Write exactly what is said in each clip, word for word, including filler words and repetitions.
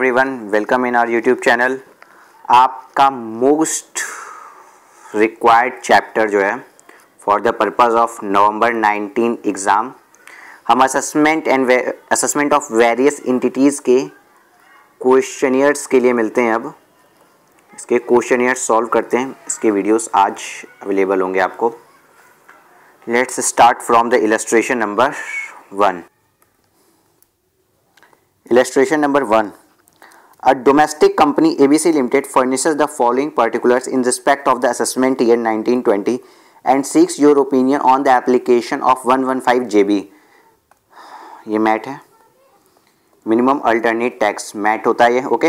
Everyone, welcome in our YouTube channel. आपका most required chapter जो है for the purpose of November nineteen exam, हम assessment and assessment of various entities के questionnaires के लिए मिलते हैं। अब इसके क्वेश्चनियर्स सॉल्व करते हैं। इसके वीडियोस आज अवेलेबल होंगे आपको। Let's start from the illustration number one. Illustration number one. A domestic company A B C Limited furnishes the following particulars in respect of the assessment year nineteen twenty and seeks your opinion on the application of one fifteen J B. ये MAT है, minimum alternate tax MAT होता है ये, okay.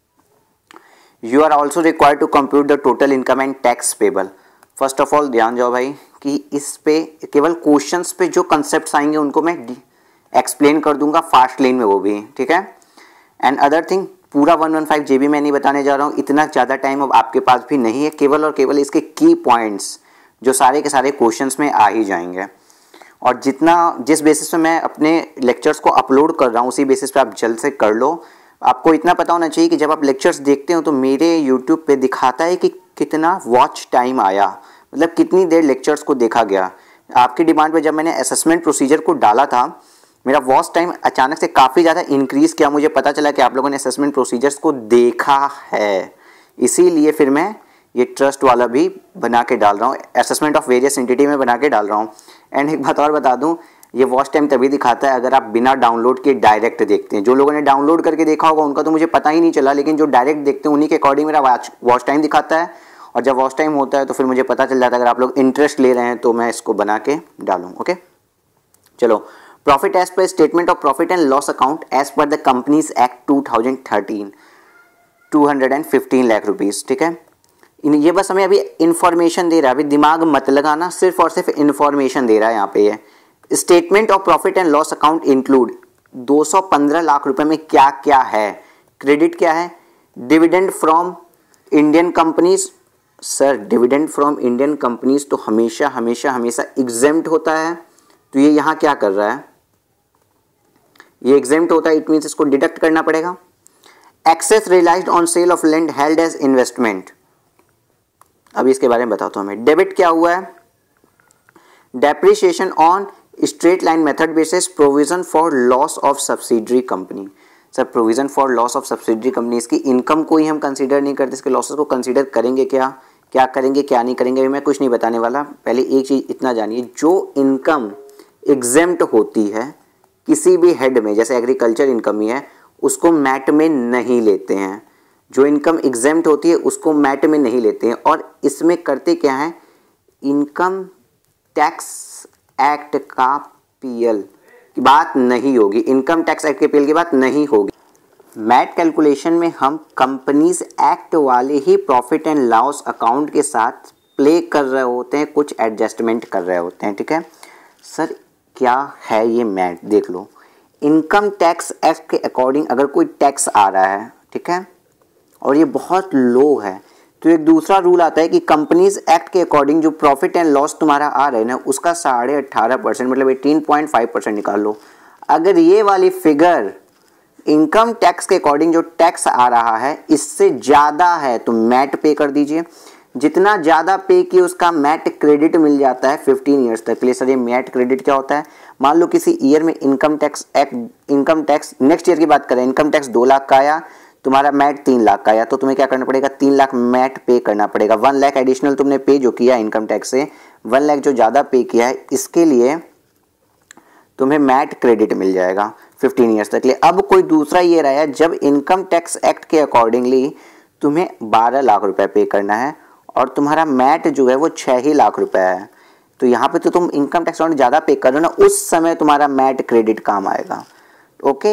You are also required to compute the total income and tax payable. First of all ध्यान जाओ भाई कि इस पे केवल क्वेश्चंस पे जो कंसेप्ट आएंगे उनको मैं एक्सप्लेन कर दूंगा फास्ट लेन में, वो भी ठीक है। एंड अदर थिंग, पूरा वन वन फाइव जेबी मैं नहीं बताने जा रहा हूँ, इतना ज़्यादा टाइम अब आपके पास भी नहीं है। केवल और केवल इसके की पॉइंट्स जो सारे के सारे क्वेश्चंस में आ ही जाएंगे, और जितना जिस बेसिस पे मैं अपने लेक्चर्स को अपलोड कर रहा हूँ उसी बेसिस पे आप जल्द से कर लो। आपको इतना पता होना चाहिए कि जब आप लेक्चर्स देखते हो तो मेरे यूट्यूब पे दिखाता है कि कितना वॉच टाइम आया, मतलब कितनी देर लेक्चर्स को देखा गया। आपकी डिमांड पे जब मैंने असेसमेंट प्रोसीजर को डाला था, मेरा वॉच टाइम अचानक से काफ़ी ज़्यादा इंक्रीज़ किया। मुझे पता चला कि आप लोगों ने असेसमेंट प्रोसीजर्स को देखा है, इसीलिए फिर मैं ये ट्रस्ट वाला भी बना के डाल रहा हूँ, असेसमेंट ऑफ वेरियस एंटिटी में बना के डाल रहा हूँ। एंड एक बात और बता दूँ, ये वॉच टाइम तभी दिखाता है अगर आप बिना डाउनलोड के डायरेक्ट देखते हैं। जो लोगों ने डाउनलोड करके देखा होगा उनका तो मुझे पता ही नहीं चला, लेकिन जो डायरेक्ट देखते हैं उन्हीं के अकॉर्डिंग मेरा वॉच वॉच टाइम दिखाता है। और जब वॉच टाइम होता है तो फिर मुझे पता चल जाता है अगर आप लोग इंटरेस्ट ले रहे हैं तो मैं इसको बना के डालूँ, ओके। चलो, profit as per statement of profit and loss account as per the companies act two thousand thirteen, two hundred fifteen lakh rupees, ठीक है। ये बस हमें अभी इंफॉर्मेशन दे रहा है, अभी दिमाग मत लगाना, सिर्फ और सिर्फ इंफॉर्मेशन दे रहा है यहाँ पे। ये statement of profit and loss account include दो सौ पंद्रह लाख रुपए में क्या क्या है। क्रेडिट क्या है? Dividend from Indian companies. Sir, dividend from Indian companies तो हमेशा हमेशा हमेशा एग्जेम्प्ट होता है, तो ये यहाँ क्या कर रहा है? ये एग्जेम्प्ट होता है, इट मीन्स इसको डिडक्ट करना पड़ेगा। Excess realised on sale of land held as investment, अभी इसके बारे में बताता हूं मैं। डेबिट क्या हुआ है? Depreciation on straight line method basis, provision for loss of subsidiary company. Sir, provision for loss of subsidiary company, इसकी इनकम को ही हम कंसीडर नहीं करते, इसके लॉसेस को कंसीडर करेंगे क्या क्या करेंगे क्या नहीं करेंगे, मैं कुछ नहीं बताने वाला। पहले एक चीज इतना जानिए, जो इनकम एग्जेम्प्ट होती है किसी भी हेड में, जैसे एग्रीकल्चर इनकम ही है, उसको मैट में नहीं लेते हैं। जो इनकम एग्जेम्प्ट होती है उसको मैट में नहीं लेते हैं। और इसमें करते क्या है, इनकम टैक्स एक्ट का पीएल की बात नहीं होगी, इनकम टैक्स एक्ट के पीएल की बात नहीं होगी। मैट कैलकुलेशन में हम कंपनीज एक्ट वाले ही प्रॉफिट एंड लॉस अकाउंट के साथ प्ले कर रहे होते हैं, कुछ एडजस्टमेंट कर रहे होते हैं, ठीक है। सर, क्या है ये मैट? देख लो, इनकम टैक्स एक्ट के अकॉर्डिंग अगर कोई टैक्स आ रहा है, ठीक है, और ये बहुत लो है, तो एक दूसरा रूल आता है कि कंपनीज एक्ट के अकॉर्डिंग जो प्रॉफिट एंड लॉस तुम्हारा आ रहा है ना, उसका साढ़े अट्ठारह परसेंट मतलब एटीन पॉइंट फाइव परसेंट निकाल लो। अगर ये वाली फिगर इनकम टैक्स के अकॉर्डिंग जो टैक्स आ रहा है इससे ज़्यादा है तो मैट पे कर दीजिए। जितना ज़्यादा पे किए उसका मैट क्रेडिट मिल जाता है फिफ्टीन ईयर्स तक के लिए। सर, ये मैट क्रेडिट क्या होता है? मान लो किसी ईयर में income tax act income tax next year की बात करें, इनकम टैक्स दो लाख का आया, तुम्हारा मैट तीन लाख का आया, तो तुम्हें क्या करना पड़ेगा? तीन लाख मैट पे करना पड़ेगा। वन लाख एडिशनल तुमने पे जो किया इनकम टैक्स से, वन लाख जो ज़्यादा पे किया है, इसके लिए तुम्हें मैट क्रेडिट मिल जाएगा फिफ्टीन ईयर्स तक के लिए। अब कोई दूसरा ईयर आया जब इनकम टैक्स एक्ट के अकॉर्डिंगली तुम्हें बारह लाख रुपए पे करना है और तुम्हारा मैट जो है वो छः ही लाख रुपए है, तो यहाँ पे तो तुम इनकम टैक्स अमाउंट ज़्यादा पे कर रहे हो ना, उस समय तुम्हारा मैट क्रेडिट काम आएगा, ओके।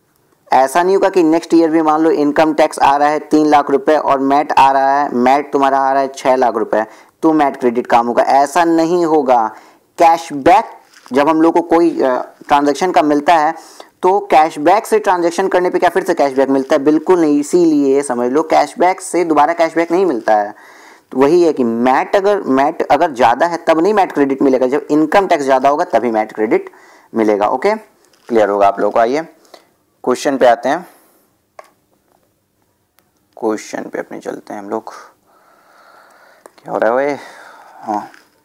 ऐसा नहीं होगा कि नेक्स्ट ईयर भी मान लो इनकम टैक्स आ रहा है तीन लाख रुपए और मैट आ रहा है मैट तुम्हारा आ रहा है छः लाख रुपए, तो मैट क्रेडिट काम होगा, ऐसा नहीं होगा। कैशबैक जब हम लोग को कोई ट्रांजैक्शन का मिलता है तो कैशबैक से ट्रांजैक्शन करने पे क्या फिर से कैशबैक मिलता है? बिल्कुल नहीं। इसीलिए समझ लो, कैशबैक से दोबारा कैशबैक नहीं मिलता है। तो वही है कि मैट अगर मैट अगर ज़्यादा है तब नहीं मैट क्रेडिट मिलेगा, जब इनकम टैक्स ज़्यादा होगा तभी मैट क्रेडिट मिलेगा, ओके। क्लियर होगा आप लोगों को। आइए क्वेश्चन पे आते हैं। क्वेश्चन पे अपने चलते हैं हम लोग। क्या हो रहा है भाई? हाँ,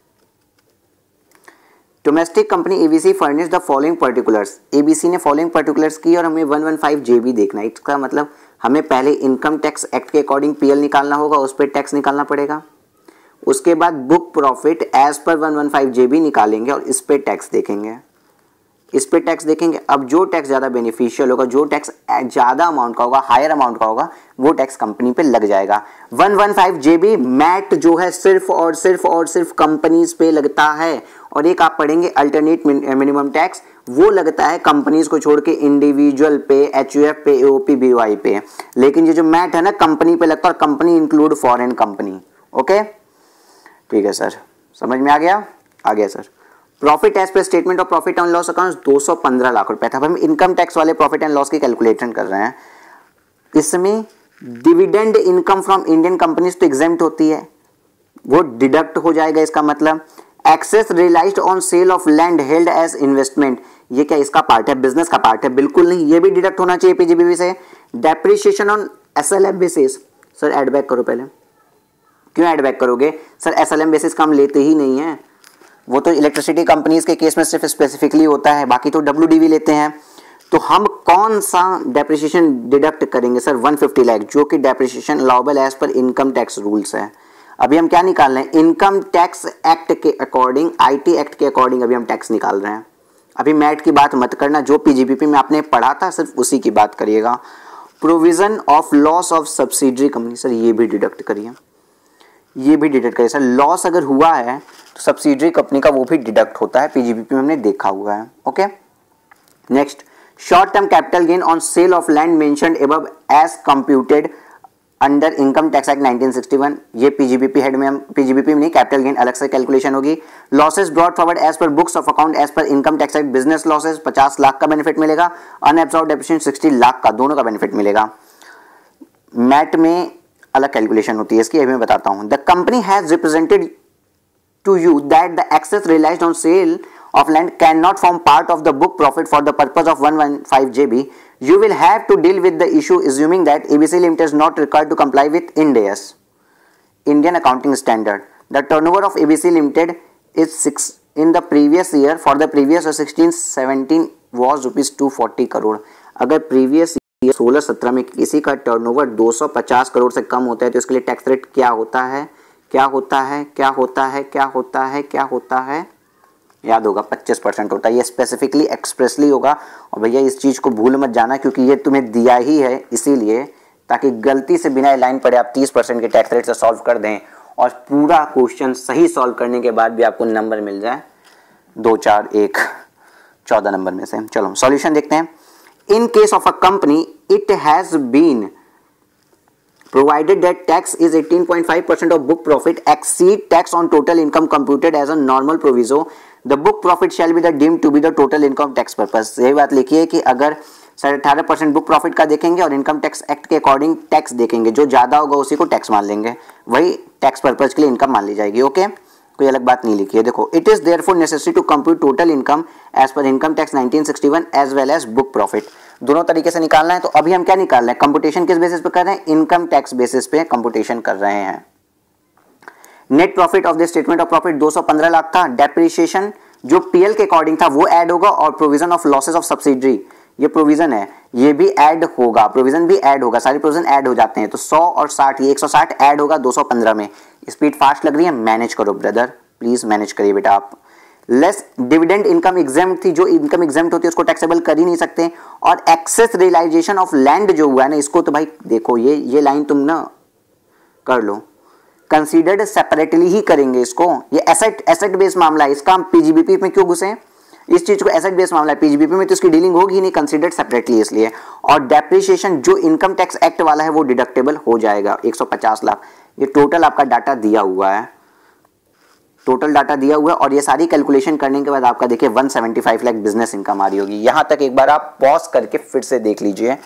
domestic company ABC furnish the following particulars. ABC ने फॉलोइंग पर्टिकुलर्स की और हमें वन फिफ्टीन जेबी देखना है। इसका मतलब हमें पहले इनकम टैक्स एक्ट के अकॉर्डिंग पीएल निकालना होगा, उस पर टैक्स निकालना पड़ेगा। उसके बाद book profit as per one fifteen JB निकालेंगे और इस पे टैक्स देखेंगे, इस पे टैक्स देखेंगे। अब जो टैक्स ज़्यादा बेनिफिशियल होगा, जो टैक्स ज़्यादा अमाउंट का होगा, हायर अमाउंट का होगा, वो टैक्स कंपनी पे लग जाएगा। वन फिफ्टीन जेबी मैट जो है सिर्फ और सिर्फ और सिर्फ कंपनीज पे लगता है। और एक आप पढ़ेंगे अल्टरनेट मिनिमम टैक्स, वो लगता है कंपनीज को छोड़ के इंडिविजुअल पे, एचयूएफ पे, एओपी, बीओआई पे। लेकिन ये जो मैट है ना कंपनी पे लगता है, और company include foreign company. Okay, ठीक है सर, समझ में आ गया? आ गया sir. Profit as per statement of profit and loss account दो सौ पंद्रह लाख रुपए था। हम इनकम टैक्स वाले प्रॉफिट एंड लॉस की कैलकुलेशन कर रहे हैं। इसमें dividend income from Indian companies तो एग्जेम्प्ट होती है, वो डिडक्ट हो जाएगा। इसका मतलब excess realised on sale of land held as investment, ये क्या इसका पार्ट है? बिजनेस का पार्ट है? बिल्कुल नहीं, ये भी डिडक्ट होना चाहिए पीजीबीवी से। Depreciation on SLF basis, sir add back करो पहले। क्यों ऐड बैक करोगे सर? एसएलएम बेसिस का हम लेते ही नहीं है, वो तो इलेक्ट्रिसिटी कंपनीज के केस में सिर्फ स्पेसिफिकली होता है, बाकी तो डब्ल्यूडीवी लेते हैं। तो हम कौन सा डेप्रिसिएशन डिडक्ट करेंगे सर? वन फिफ्टी लाख, जो कि depreciation allowable as per income tax rules है। अभी हम क्या निकाल रहे हैं? इनकम टैक्स एक्ट के अकॉर्डिंग, आईटी एक्ट के अकॉर्डिंग अभी हम टैक्स निकाल रहे हैं। अभी मैट की बात मत करना, जो पीजीबीपी में आपने पढ़ा था सिर्फ उसी की बात करिएगा। Provision of loss of subsidiary company, sir ये भी डिडक्ट करिए, ये भी डिडक्ट करिए सर। लॉस अगर हुआ है तो सब्सिडरी कंपनी का वो भी डिडक्ट होता है, पीजीबीपी में हमने देखा हुआ है। Okay, next, short term capital gain on sale of land mentioned above as computed under income tax act nineteen sixty one, ये पीजीबीपी हेड में हम पीजीबीपी में नहीं, कैपिटल गेन अलग से कैलकुलेशन होगी। Losses brought forward as per books of account as per income tax act, business losses पचास लाख का बेनिफिट मिलेगा, अनएब्सॉर्ब्ड डेप्रिसिएशन सिक्सटी लाख का, दोनों का बेनिफिट मिलेगा। मैट में अलग कैलकुलेशन होती है इसकी, अभी मैं बताता हूं। The company has represented to you that the excess realised on sale of land cannot form part of the book profit for the purpose of one fifteen J B, you will have to deal with the issue assuming that A B C Limited is not required to comply with I N D A S, Indian Accounting Standard. The turnover of A B C Limited is six in the previous year for the previous year sixteen seventeen was rupees two forty crore. अगर previous year सोलह सत्रह में किसी का turnover दो सौ पचास करोड़ से कम होता है तो इसके लिए टैक्स रेट क्या होता है? क्या होता है? क्या होता है? क्या होता है? क्या होता है? याद होगा, पच्चीस परसेंट होता है। ये स्पेसिफिकली एक्सप्रेसली होगा। और भैया इस चीज़ को भूल मत जाना क्योंकि ये तुम्हें दिया ही है इसीलिए, ताकि गलती से बिना लाइन पढ़े आप तीस परसेंट के टैक्स रेट से सॉल्व कर दें और पूरा क्वेश्चन सही सॉल्व करने के बाद भी आपको नंबर मिल जाए दो चार एक चौदह नंबर में से। चलो सॉल्यूशन देखते हैं। In case of a company it has been provided that tax is eighteen point five percent of book profit exceed tax on total income computed as a normal proviso, the book profit shall be the deemed to be the total income tax purpose। यही बात लिखिए कि अगर साढ़े अठारह percent book profit का देखेंगे और इनकम टैक्स एक्ट के अकॉर्डिंग टैक्स देखेंगे, जो ज़्यादा होगा उसी को टैक्स मान लेंगे, वही टैक्स पर्पज के लिए इनकम मान ली जाएगी। ओके, कोई अलग बात नहीं लिखी है। देखो, it is therefore necessary to compute total income as per income tax nineteen sixty one as well as book profit, दोनों तरीके से निकालना है। तो अभी हम क्या निकाल रहे हैं? कंप्यूटेशन किस बेसिस पे कर रहे हैं? इनकम टैक्स बेसिस पे कंप्यूटेशन कर रहे हैं। Net profit of the statement of profit दो सौ पंद्रह लाख था। डेप्रिसिएशन जो पीएल के अकॉर्डिंग था वो ऐड होगा, और provision of losses of subsidiary, ये प्रोविजन है, ये भी ऐड होगा, प्रोविजन भी ऐड होगा, सारे प्रोविजन ऐड हो जाते हैं। तो सौ और साठ, ये एक सौ साठ ऐड होगा दो सौ पंद्रह में। स्पीड फास्ट लग रही है, मैनेज करो ब्रदर, प्लीज मैनेज करिए बेटा आप। लेस डिविडेंड इनकम एग्जेम्प्ट थी, जो इनकम एग्जेम्प्ट होती है उसको टैक्सेबल कर ही नहीं सकते। और एक्सेस रियलाइजेशन ऑफ लैंड जो हुआ है ना, इसको तो भाई देखो, ये ये लाइन तुम ना कर लो, कंसीडर्ड सेपरेटली ही करेंगे इसको। ये एसेट एसेट बेस्ड मामला है, इसका हम पीजीबीपी में क्यों घुसे? इस चीज को एसेट बेस्ड मामला है, पीजीबीपी में तो इसकी डीलिंग होगी ही नहीं, कंसीडर्ड सेपरेटली इसलिए। और डेप्रिसिएशन जो इनकम टैक्स एक्ट वाला है वो डिडक्टेबल हो जाएगा एक सौ पचास लाख। ये टोटल आपका डाटा दिया हुआ है, टोटल डाटा दिया हुआ है। और ये सारी कैलकुलेशन करने के बाद आपका देखिए एक सौ पचहत्तर लाख बिजनेस इनकम आ रही होगी। यहां तक एक बार आप पॉज करके फिर से देख लीजिए।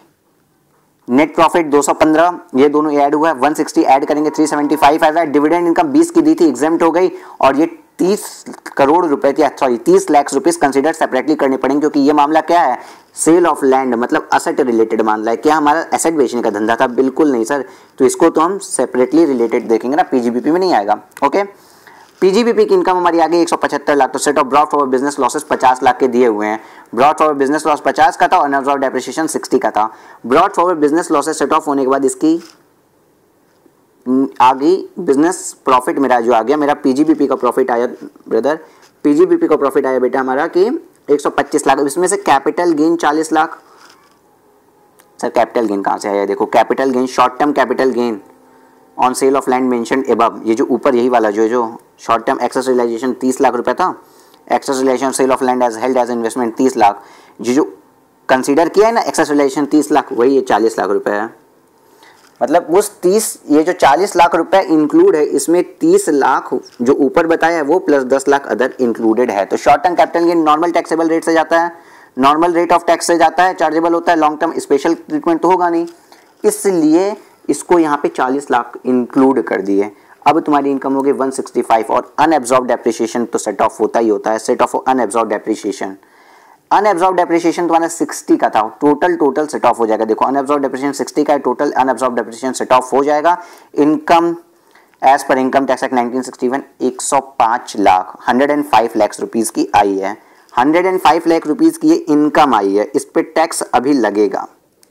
नेट प्रॉफिट दो सौ पंद्रह, ये दोनों ऐड हुआ है, एक सौ साठ ऐड करेंगे तीन सौ पचहत्तर आएगा। डिविडेंड इनकम बीस की दी थी, एग्जेम्प्ट हो गई, और ये तीस करोड़ रुपए की सॉरी तीस लाख रुपीस कंसीडर सेपरेटली करने पड़ेंगे, क्योंकि ये मामला क्या है, सेल ऑफ लैंड मतलब असेट रिलेटेड मामला है। क्या हमारा एसेट बेचने का धंधा था? बिल्कुल नहीं सर। तो इसको तो हम सेपरेटली रिलेटेड देखेंगे ना, पीजीबीपी में नहीं आएगा। ओके, पीजीबीपी की इनकम हमारी आ गई एक सौ पचहत्तर लाख। तो set off brought forward business losses पचास लाख के दिए हुए हैं। ब्रॉड फॉरवर्ड बिजनेस लॉस पचास का था और अनअब्सॉर्ब्ड डेप्रिसिएशन साठ का था। Brought forward business losses set off होने के बाद इसकी आ गई बिजनेस प्रॉफिट। मेरा जो आ गया, मेरा पीजीबीपी का प्रॉफिट आया ब्रदर, पीजीबीपी का प्रॉफिट आया बेटा हमारा कि एक सौ पच्चीस लाख। इसमें से कैपिटल गेन चालीस लाख। सर कैपिटल गेन कहाँ से आया? देखो capital gain, short term capital gain on sale of land mentioned above, ये जो ऊपर यही वाला जो जो शॉर्ट टर्म एक्सेस रियलाइजेशन तीस लाख रुपए था, excess realisation sale of land as held as investment तीस लाख, ये जो कंसीडर किया है ना एक्सेस रियलाइजेशन तीस लाख, वही ये चालीस लाख रुपए है। मतलब उस तीस, ये जो चालीस लाख रुपए इंक्लूड है, इसमें तीस लाख जो ऊपर बताया है वो प्लस दस लाख अदर इंक्लूडेड है। तो short term capital gain normal taxable rate से जाता है, नॉर्मल रेट ऑफ टैक्स से जाता है, चार्जेबल होता है। लॉन्ग टर्म स्पेशल ट्रीटमेंट तो होगा नहीं, इसलिए इसको यहाँ पे चालीस लाख इंक्लूड कर दिए। अब तुम्हारी इनकम होगी एक सौ पैंसठ और अनएब्सॉर्ब्ड डेप्रिसिएशन तो सेट ऑफ होता ही होता है, set off unabsorbed depreciation. Unabsorbed depreciation तुम्हारा साठ का था, टोटल टोटल सेट ऑफ हो जाएगा। देखो अनएब्सॉर्ब्ड डेप्रिसिएशन साठ का है, total unabsorbed depreciation set off हो जाएगा। Income as per income tax act nineteen sixty one एक सौ पाँच लाख एक सौ पाँच लाख रुपीस की आई है। एक सौ पाँच लाख रुपीस की ये इनकम आई है, इस पे टैक्स अभी लगेगा,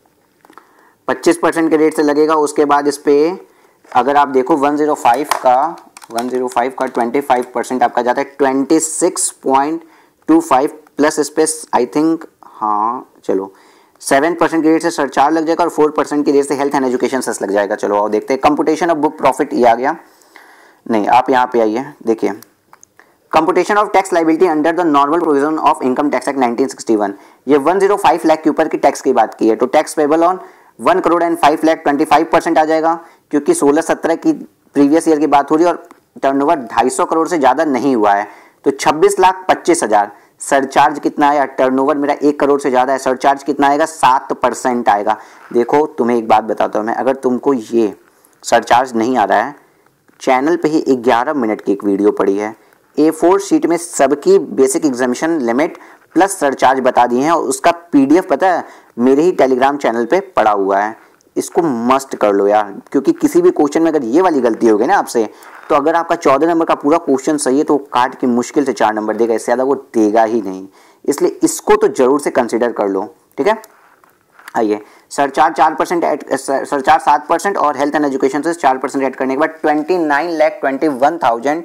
पच्चीस परसेंट के रेट से लगेगा। उसके बाद इस पे अगर आप देखो एक सौ पाँच का एक सौ पाँच का पच्चीस परसेंट आपका जाता है छब्बीस पॉइंट दो पाँच प्लस इस पे आई थिंक हाँ चलो सेवन परसेंट की रेट से सरचार्ज लग जाएगा और फोर परसेंट की रेट से हेल्थ एंड एजुकेशन सेस लग जाएगा। चलो आओ देखते हैं। कंप्यूटेशन ऑफ बुक प्रॉफिट ये आ गया, नहीं आप यहाँ पे आइए देखिए, computation of tax liability under the normal provision of income tax act nineteen sixty one. ये एक सौ पाँच लाख के ऊपर की टैक्स की बात की है। तो tax payable on one crore and five lakh twenty five percent आ जाएगा, क्योंकि सोलह सत्रह की प्रीवियस ईयर की बात हो रही है और टर्नओवर ढाई सौ करोड़ से ज़्यादा नहीं हुआ है। तो छब्बीस लाख पच्चीस हज़ार। सरचार्ज कितना आया? टर्नओवर मेरा एक करोड़ से ज़्यादा है, सरचार्ज कितना आएगा? सात परसेंट आएगा। देखो तुम्हें एक बात बताता हूँ मैं, अगर तुमको ये सरचार्ज नहीं आ रहा है, चैनल पे ही ग्यारह मिनट की एक वीडियो पड़ी है, ए फोर शीट में सबकी basic exemption limit plus surcharge बता दिए हैं और उसका पीडीएफ पता है मेरे ही टेलीग्राम चैनल पे पड़ा हुआ है। इसको मस्ट कर लो यार, क्योंकि किसी भी क्वेश्चन में अगर ये वाली गलती हो गई ना आपसे, तो अगर आपका चौदह नंबर का पूरा क्वेश्चन सही है तो काट के मुश्किल से चार नंबर देगा, इससे ज़्यादा वो देगा ही नहीं। इसलिए इसको तो जरूर से कंसिडर कर लो, ठीक है। आइए, सरचार्ज चार परसेंट ऐड, सरचार्ज सात परसेंट और हेल्थ एंड एजुकेशन से चार परसेंट ऐड करने के बाद twenty nine lakh twenty one thousand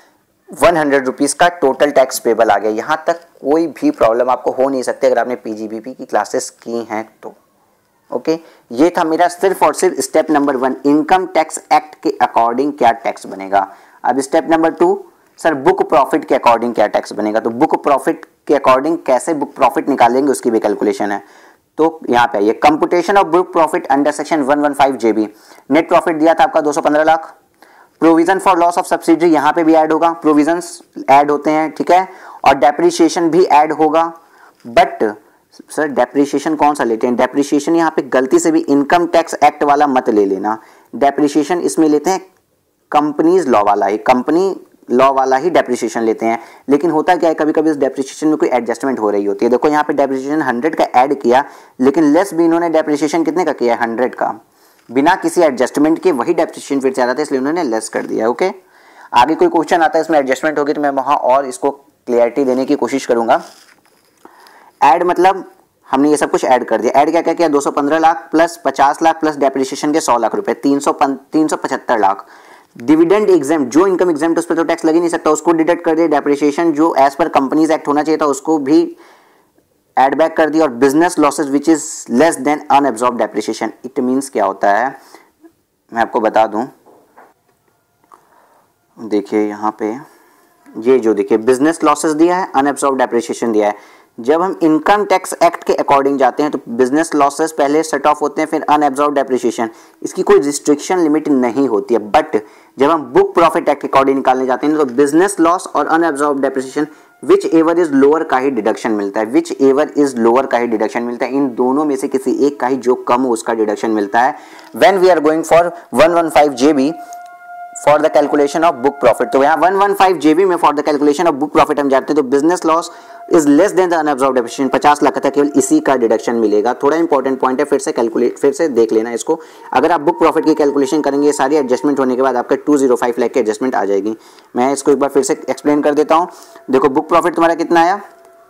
one hundred rupees का टोटल टैक्स पेबल आ गया। यहाँ तक कोई भी प्रॉब्लम आपको हो नहीं सकती अगर आपने पीजीबीपी की क्लासेस की हैं तो। Okay okay? ये था मेरा सिर्फ और सिर्फ step number one, income tax act के अकॉर्डिंग क्या टैक्स बनेगा। अब step number two, sir book profit के अकॉर्डिंग क्या टैक्स बनेगा। तो बुक प्रॉफिट के अकॉर्डिंग कैसे बुक प्रॉफिट निकालेंगे उसकी भी कैलकुलेशन है। तो यहाँ पे आइए, computation of book profit under section one one five JB. Net profit दिया था आपका दो सौ पंद्रह lakh. Provision for loss of subsidy यहाँ पे भी ऐड होगा, प्रोविजंस ऐड होते हैं, ठीक है, और डेप्रिसिएशन भी ऐड होगा। बट सर डेप्रिसिएशन कौन सा लेते हैं? डेप्रिसिएशन यहाँ पे गलती से भी इनकम टैक्स एक्ट वाला मत ले लेना। डेप्रिसिएशन इसमें लेते हैं कंपनीज लॉ वाला ही, कंपनी लॉ वाला ही डेप्रिसिएशन लेते हैं। लेकिन होता क्या है, कभी कभी इस डेप्रिसिएशन में कोई एडजस्टमेंट हो रही होती है। देखो यहाँ पे डेप्रिसिएशन हंड्रेड का ऐड किया, लेकिन लेस भी इन्होंने डेप्रिसिएशन कितने का किया है? हंड्रेड का, बिना किसी एडजस्टमेंट के वही डेप्रिसिएशन फिर से आ रहा था, इसलिए उन्होंने लेस कर दिया। ओके, आगे कोई क्वेश्चन आता है इसमें एडजस्टमेंट होगी तो मैं वहाँ और इसको क्लियरिटी देने की कोशिश करूंगा। ऐड मतलब हमने ये सब कुछ ऐड कर दिया। ऐड क्या क्या किया? दो सौ पंद्रह लाख प्लस पचास लाख प्लस डेप्रिसिएशन के सौ लाख रुपए, तीन सौ तीन सौ पचहत्तर लाख। डिविडेंड एग्जाम, जो इनकम एग्जाम उस पर तो टैक्स लग ही नहीं सकता, उसको डिडक्ट कर दिया। डेप्रिसिएशन जो एज पर कंपनीज एक्ट होना चाहिए था उसको भी ऐड बैक कर दिया। और business losses which is less than unabsorbed depreciation. It means क्या होता है मैं आपको बता दूं, देखिए यहाँ पे ये जो देखिए बिजनेस लॉसेज दिया है, अनएब्सॉर्ब्ड डेप्रिसिएशन दिया है। जब हम इनकम टैक्स एक्ट के अकॉर्डिंग जाते हैं तो बिजनेस लॉसेस पहले सेट ऑफ होते हैं, फिर अनएब्सॉर्ब्ड डेप्रिसिएशन, इसकी कोई रिस्ट्रिक्शन लिमिट नहीं होती है। बट जब हम बुक प्रॉफिट एक्ट के अकॉर्डिंग निकालने जाते हैं तो बिजनेस लॉस और unabsorbed depreciation whichever is lower का ही डिडक्शन मिलता है, विच एवर इज लोअर का ही डिडक्शन मिलता है। इन दोनों में से किसी एक का ही जो कम हो उसका डिडक्शन मिलता है। When we are going for one one five JB, for the calculation of book profit. तो यहाँ वन वन फाइव जेबी में for the calculation of book profit हम जानते हैं तो business loss is less than the unabsorbed depreciation, पचास लाख का केवल इसी का डिडक्शन मिलेगा। थोड़ा इंपॉर्टेंट पॉइंट है, फिर से कैलकुलेट फिर से देख लेना इसको। अगर आप बुक प्रॉफिट की कैलकुलेशन करेंगे सारी एडजस्टमेंट होने के बाद आपका टू जीरो फाइव लाख की एडजस्टमेंट आ जाएगी। मैं इसको एक बार फिर से एक्सप्लेन कर देता हूँ। देखो बुक प्रॉफिट तुम्हारा कितना आया,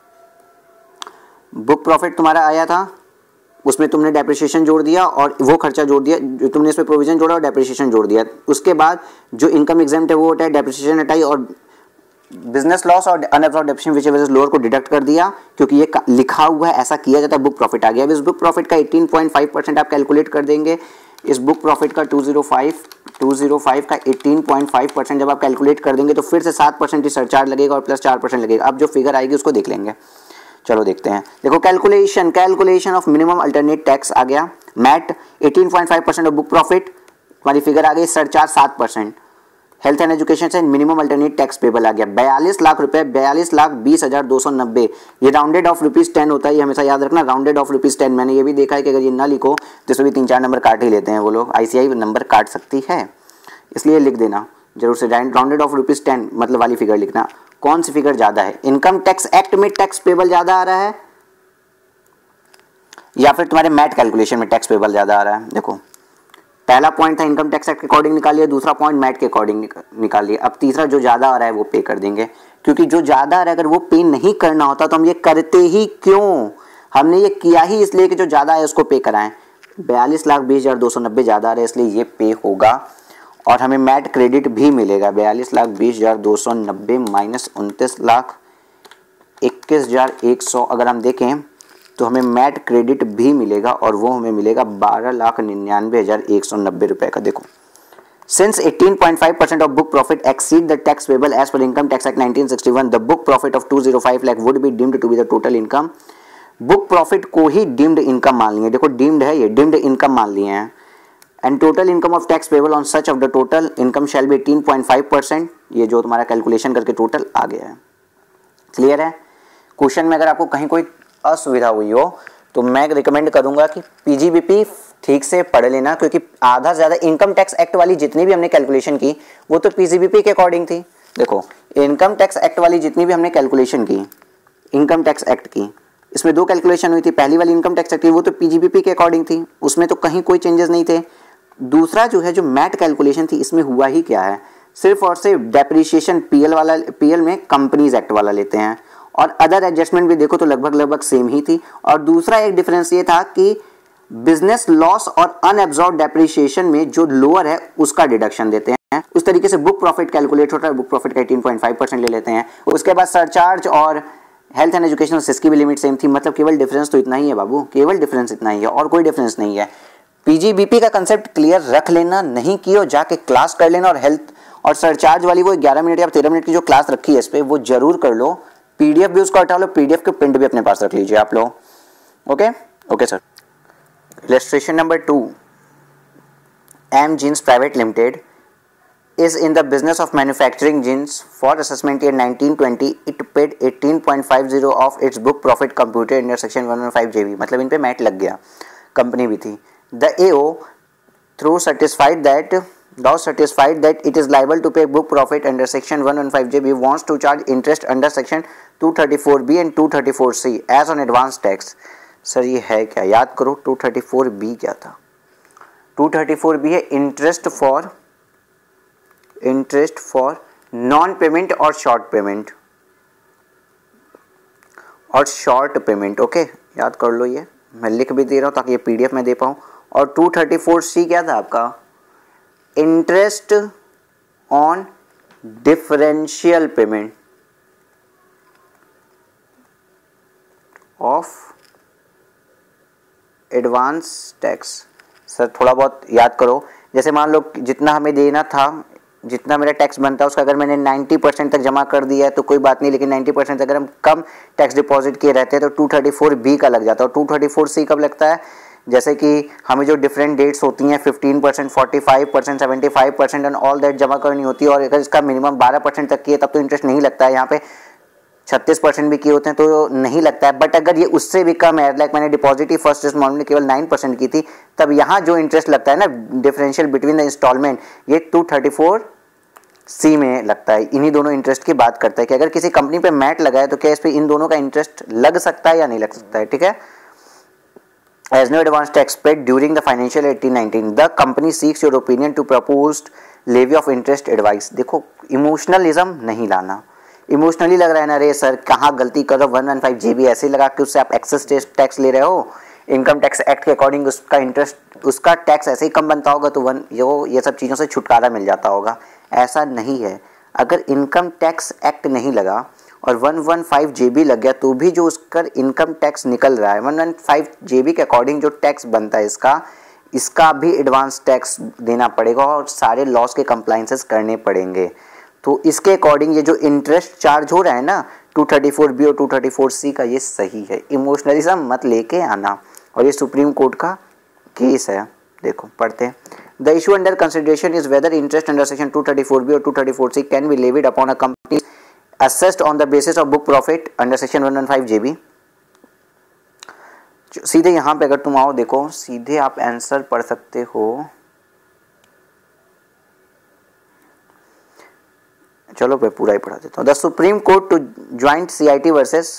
बुक प्रॉफिट तुम्हारा आया था, उसमें तुमने डेप्रिसिएशन जोड़ दिया और वो खर्चा जोड़ दिया, जो तुमने इसमें प्रोविजन जोड़ा और डेप्रिसिएशन जोड़ दिया। उसके बाद जो इनकम एग्जाम्प्ट है वो हटाई, डेप्रिसिएशन हटाई और बिजनेस लॉस और unabsorbed depreciation which is lower को डिडक्ट कर दिया, क्योंकि ये लिखा हुआ है ऐसा किया जाता है। बुक प्रॉफिट आ गया। अब इस बुक प्रॉफिट का एटीन पॉइंट फाइव परसेंट आप कैलकुलेट कर देंगे। इस बुक प्रॉफिट का टू जीरो फाइव का एटीन पॉइंट फाइव परसेंट जब आप कैलकुलेट कर देंगे तो फिर से सात परसेंट सरचार्ज लगेगा और प्लस चार परसेंट लगेगा। अब जो फिगर आएगी उसको देख लेंगे। चलो देखते हैं। देखो calculation calculation of minimum alternate tax आ गया, MAT eighteen point five percent of book profit, तुम्हारी फिगर आ गई सरचार्ज सात परसेंट, हेल्थ एंड एजुकेशन से मिनिमम अल्टरनेट टैक्स पेबल आ गया बयालीस लाख रुपए, बयालीस लाख बीस हजार दो सौ नब्बे। ये राउंडेड ऑफ रुपीज टेन होता है, ये हमेशा याद रखना, राउंडेड ऑफ रुपीज टेन। मैंने ये भी देखा है कि अगर ये ना लिखो तो इसमें भी तीन चार नंबर काट ही लेते हैं वो लोग, आईसीआई नंबर काट सकती है, इसलिए लिख देना जरूर से। राउंडेड ऑफ रुपीज टेन मतलब वाली फिगर लिखना। कौन सी फिगर ज्यादा है, इनकम टैक्स एक्ट में टैक्स पेबल ज्यादा आ रहा है या फिर तुम्हारे मैट कैलकुलेशन में टैक्स पेबल ज्यादा आ रहा है? देखो पहला पॉइंट था इनकम टैक्स एक्ट के अकॉर्डिंग निकालिए, दूसरा पॉइंट मैट के अकॉर्डिंग निकालिए। अब तीसरा जो ज्यादा आ रहा है वो पे कर देंगे, क्योंकि जो ज्यादा आ रहा है अगर वो पे नहीं करना होता तो हम ये करते ही क्यों? हमने ये किया ही इसलिए कि जो ज्यादा है उसको पे कराएं। बयालीस लाख बीस हजार दो सौ नब्बे ज्यादा आ रहा है इसलिए ये पे होगा और हमें मैट क्रेडिट भी मिलेगा। बयालीस लाख बीस हजार दो सौ नब्बे माइनस उनतीस लाख इक्कीस हजार एक सौ अगर हम देखें तो हमें मैट क्रेडिट भी मिलेगा और वो हमें मिलेगा बारह लाख निन्यानवे हजार एक सौ नब्बे रुपए का। देखो since eighteen point five percent of book profit exceed the tax payable as per income tax act nineteen sixty one, the book profit of two zero five lakh would be deemed to be the total income. Book profit को ही deemed income मान लिए, देखो deemed है ये, deemed income मान लिए हैं। And total income of tax payable on such of the total income shall be eighteen point five percent. ये जो तुम्हारा कैलकुलेशन करके टोटल आ गया है। क्लियर है? क्वेश्चन में अगर आपको कहीं कोई असुविधा हुई हो तो मैं रिकमेंड करूंगा कि पीजीबीपी ठीक से पढ़ लेना, क्योंकि आधा से ज्यादा इनकम टैक्स एक्ट वाली जितनी भी हमने कैलकुलेशन की वो तो पीजीबीपी के अकॉर्डिंग थी। देखो इनकम टैक्स एक्ट वाली जितनी भी हमने कैलकुलेशन की इनकम टैक्स एक्ट की, इसमें दो कैलकुलेशन हुई थी। पहली वाली इनकम टैक्स एक्ट की वो तो पीजीबीपी के अकॉर्डिंग थी, उसमें तो कहीं कोई चेंजेस नहीं थे। दूसरा जो है जो मैट कैलकुलेशन थी इसमें हुआ ही क्या है, सिर्फ और सिर्फ डेप्रिसिएशन पीएल वाला, पीएल में कंपनीज एक्ट वाला लेते हैं और अदर एडजस्टमेंट भी देखो तो लगभग लगभग सेम ही थी। और दूसरा एक डिफरेंस ये था कि बिजनेस लॉस और अनएब्सॉर्ब्ड डेप्रिसिएशन में जो लोअर है उसका डिडक्शन देते हैं। उस तरीके से बुक प्रॉफिट कैलकुलेट होता है, बुक प्रॉफिट का एटीन पॉइंट फाइव परसेंट ले लेते हैं। उसके बाद सरचार्ज और हेल्थ एंड एजुकेशन सिस्की भी लिमिट सेम थी। मतलब केवल डिफरेंस तो इतना ही है बाबू, केवल डिफरेंस इतना ही है और कोई डिफरेंस नहीं है। पीजीबीपी का कंसेप्ट क्लियर रख लेना, नहीं किया जाके क्लास कर लेना। और हेल्थ और सरचार्ज वाली वो ग्यारह मिनट या तेरह मिनट की जो क्लास रखी है इस पर वो जरूर कर लो। पीडीएफ भी उसको हटा लो, पीडीएफ के प्रिंट भी अपने पास रख लीजिए आप लोग। Okay okay sir. Illustration number two, M Jeans private limited is in the business of manufacturing jeans. For assessment year nineteen twenty it paid eighteen point five zero of its book profit computed under section one fifteen J B। मतलब इन पे mat लग गया, company भी थी। The A O through satisfied that thou satisfied that it is liable to pay book profit under section one fifteen J B wants to charge interest under section two thirty-four B and two thirty-four C as on advance tax। Sir ये है क्या, याद करो two thirty-four B क्या था? two thirty-four B है interest for interest for non payment और short payment और शॉर्ट पेमेंट। ओके याद कर लो, ये मैं लिख भी दे रहा हूँ ताकि ये पीडीएफ में दे पाऊँ। और टू थर्टी फोर सी क्या था आपका? Interest on differential payment of advance tax. Sir थोड़ा बहुत याद करो, जैसे मान लो जितना हमें देना था, जितना मेरा टैक्स बनता है उसका अगर मैंने नब्बे परसेंट तक जमा कर दिया है तो कोई बात नहीं, लेकिन नब्बे परसेंट अगर हम कम टैक्स डिपॉजिट किए रहते हैं तो टू थर्टी फोर बी का लग जाता है। और टू थर्टी फोर सी कब लगता है? जैसे कि हमें जो डिफरेंट डेट्स होती हैं fifteen percent, forty five percent, seventy five percent and all that जमा करनी होती है। और अगर इसका मिनिमम बारह परसेंट तक की है तब तो इंटरेस्ट नहीं लगता है। यहाँ पे छत्तीस परसेंट भी किए होते हैं तो नहीं लगता है। बट अगर ये उससे भी कम है, लाइक मैंने डिपॉजिट ही फर्स्ट इंस्टॉलमेंट में केवल नाइन परसेंट की थी, तब यहाँ जो इंटरेस्ट लगता है ना डिफरेंशियल बिटवीन द इंस्टॉलमेंट, ये टू थर्टी फोर सी में लगता है, इन्हीं दोनों इंटरेस्ट की बात करता है कि अगर किसी कंपनी पे मैट लगा है तो क्या इस पे इन दोनों का इंटरेस्ट लग सकता है या नहीं लग सकता है, ठीक है। As no advance tax paid during the financial eighteen nineteen, the company seeks your opinion to proposed levy of interest advice। देखो इमोशनलिज्म नहीं लाना, इमोशनली लग रहा है ना, रे सर कहाँ गलती करो, one one five J B ऐसे लगा कि उससे आप एक्सेस टैक्स ले रहे हो, इनकम टैक्स एक्ट के अकॉर्डिंग उसका इंटरेस्ट उसका टैक्स ऐसे ही कम बनता होगा तो वन यो ये सब चीज़ों से छुटकारा मिल जाता होगा। ऐसा नहीं है, अगर इनकम टैक्स एक्ट नहीं लगा और one one five J B लग गया तो भी जो उसका इनकम टैक्स निकल रहा है one one five J B के अकॉर्डिंग जो टैक्स बनता है इसका इसका भी एडवांस टैक्स देना पड़ेगा और सारे लॉस के कंप्लाइंसेस करने पड़ेंगे। तो इसके अकॉर्डिंग ये जो इंटरेस्ट चार्ज हो रहा है ना टू थर्टी फोर बी और टू थर्टी फोर सी का, ये सही है। इमोशनलिज्म मत लेके आना, और ये सुप्रीम कोर्ट का केस है। देखो पढ़ते हैं, the issue under consideration is whether interest under section two thirty four B और two thirty four C can be levied upon a company assessed on the basis of book profit under section one one five J B. सीधे यहां पे अगर तुम आओ, देखो सीधे आप आंसर पढ़ सकते हो। चलो मैं पूरा ही पढ़ा देता हूं। The supreme court to joint C I T versus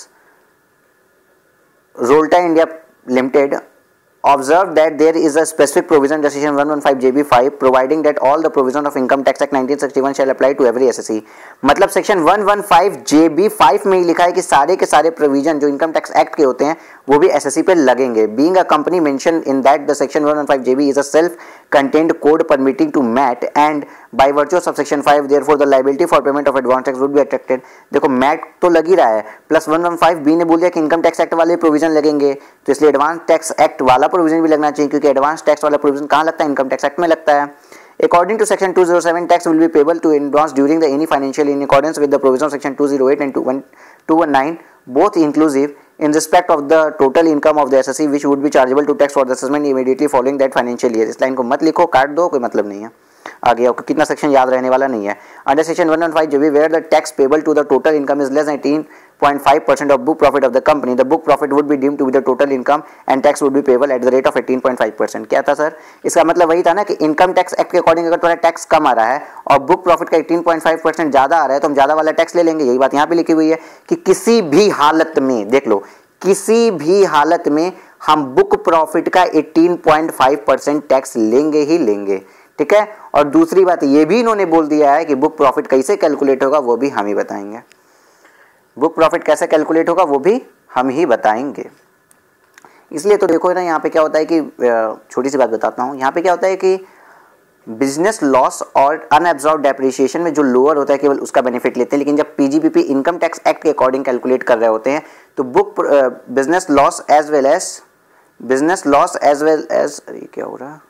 Rolta India limited observe that there is a specific provision under section one one five J B five providing that all the provision of income tax act nineteen sixty one shall apply to every S S E. मतलब section one one five J B five में ही लिखा है कि सारे के सारे provision जो इनकम टैक्स एक्ट के होते हैं वो भी एस एस ई पे लगेंगे। Being a company mention in that the section one one five J B is a self contained code permitting to MAT and by virtue of section five therefore the liability for payment of advance tax would be attracted. देखो MAT तो लग ही रहा है, plus one one five B ने बोल दिया कि इनकम टैक्स एक्ट वाले प्रोविजन लगेंगे, तो इसलिए एडवांस टैक्स एक्ट वाला प्रोविजन भी लगना चाहिए, क्योंकि एडवांस टैक्स वाला प्रोविजन कहाँ लगता है, इनकम टैक्स एक्ट में लगता है। According to section two zero seven, tax will be payable to advance during the any financial in accordance with the provision of section two zero eight and two one nine, both inclusive in respect of the total income of the S S E which would be chargeable to tax for the assessment immediately following that financial year। इस line को मत लिखो, काट दो, कोई मतलब नहीं है। आगे आपको कितना सेक्शन याद रहने वाला नहीं है। Under section one one five J B where the tax payable to the total income is less eighteen point five percent of book profit of the company, the book profit would be deemed to be the total income and tax would be payable at the rate of eighteen point five percent. क्या था sir, इसका मतलब वही था ना कि income tax act के according अगर तुम्हारा टैक्स कम आ रहा है और बुक प्रॉफिट का एटीन पॉइंट फाइव परसेंट ज्यादा आ रहा है तो हम ज्यादा वाला टैक्स ले लेंगे। यही बात यहाँ पे लिखी हुई है कि किसी भी हालत में, देख लो, किसी भी हालत में हम बुक प्रॉफिट का eighteen point five percent tax लेंगे ही लेंगे, ठीक है। और दूसरी बात ये भी इन्होंने बोल दिया है कि बुक प्रॉफिट कैसे कैलकुलेट होगा वो भी हम ही बताएंगे। बुक प्रॉफिट कैसे कैलकुलेट होगा वो भी हम ही बताएंगे। इसलिए तो देखो ना, यहाँ पे क्या होता है कि छोटी सी बात बताता हूँ, यहाँ पे क्या होता है कि बिजनेस लॉस और अनएब्जॉर्ब डेप्रिसिएशन में जो लोअर होता है केवल उसका बेनिफिट लेते हैं, लेकिन जब पीजीपीपी इनकम टैक्स एक्ट के अकॉर्डिंग कैलकुलेट कर रहे होते हैं तो book business loss as well as business loss as well as ये क्या हो रहा है,